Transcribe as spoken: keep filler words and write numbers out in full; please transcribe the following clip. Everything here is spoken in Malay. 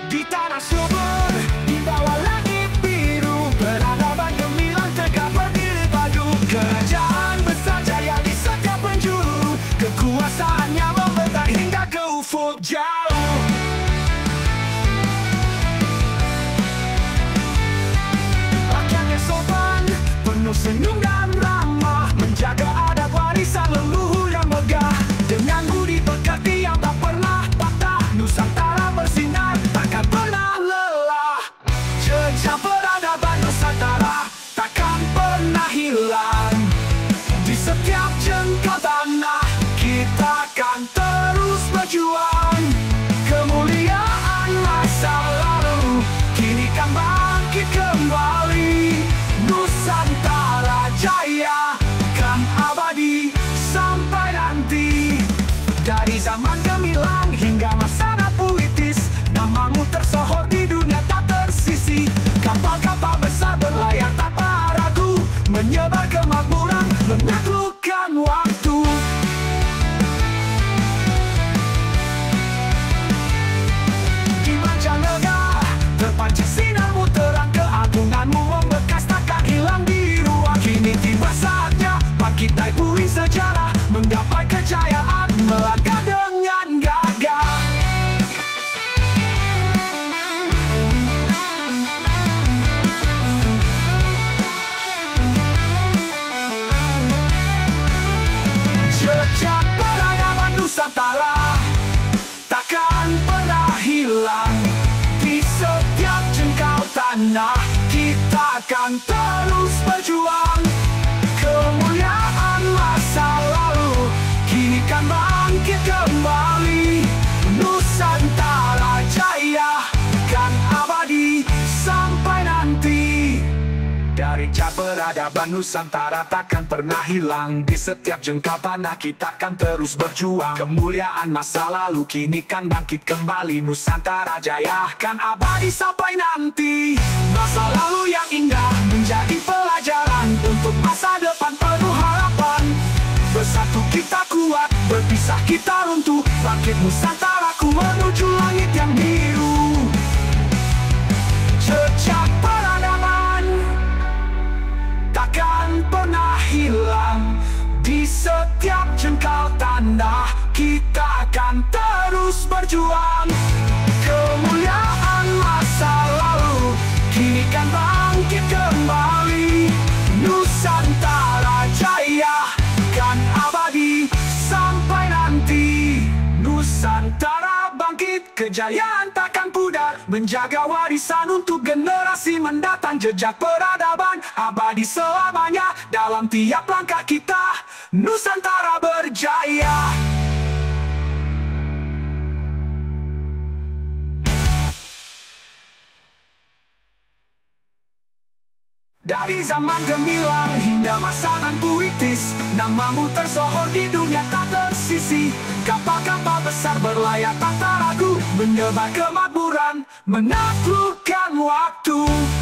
Di tanah subur, di bawah langit biru, peradaban gemilang tegak berdiri padu. Kerajaan besar jaya di setiap penjuru, kekuasaannya membentang hingga ke ufuk jauh. Rakyatnya sopan, penuh senyum dan ramah, menjaga adat warisan leluhur yang megah. Dengan budi pekerti yang tak pernah patah, Nusantara bersinar takkan pernah lelah. Jejak peradaban Nusantara takkan pernah hilang. Di setiap jengkal tanah kita akan terus berjuang. Kemuliaan masa lalu kini kan bangkit kembali. Nusantara jaya kan abadi sampai nanti. Dari zaman gemilang hingga masa puitis, namamu tersohor di dunia tak tersisi. Kapal-kapal besar berlayar tanpa ragu, menyebar kemakmuran, menaklukkan waktu. Di mancanegara terpancar sinarmu terang, keagunganmu membekas takkan hilang di ruang. Kini tiba saatnya bangkit naik bumi sejarah, menggapai kejayaan, melangkah dengan gagah. Jejak peradaban Nusantara takkan pernah hilang. Di setiap jengkal tanah kita akan terus berjuang. Kemuliaan masa lalu kini kan bangkit kembali. Nusantara jaya kan abadi sampai nanti. Dari jak peradaban Nusantara takkan pernah hilang. Di setiap jengkal tanah kita akan terus berjuang. Kemuliaan masa lalu kini kan bangkit kembali. Nusantara jaya kan abadi sampai nanti. Masa lalu yang indah menjadi pelajaran untuk masa depan penuh harapan. Bersatu kita kuat, berpisah kita runtuh. Bangkit Nusantaraku menuju langit yang biru. Jejak peradaban takkan pernah hilang. Di setiap jengkal tanah kita akan terus berjuang. Kemuliaan masa lalu kini kan bangkit kembali. Nusantara jaya kan abadi sampai nanti. Nusantara bangkit, kejayaan takkan pudar, menjaga warisan untuk generasi mendatang. Jejak peradaban abadi selamanya dalam tiap langkah kita. Nusantara berjaya. Dari zaman gemilang hingga masa nan puitis, namamu tersohor di dunia tak tersisi. Kapal-kapal besar berlayar tanpa ragu, menyebar kemakmuran, menaklukkan waktu.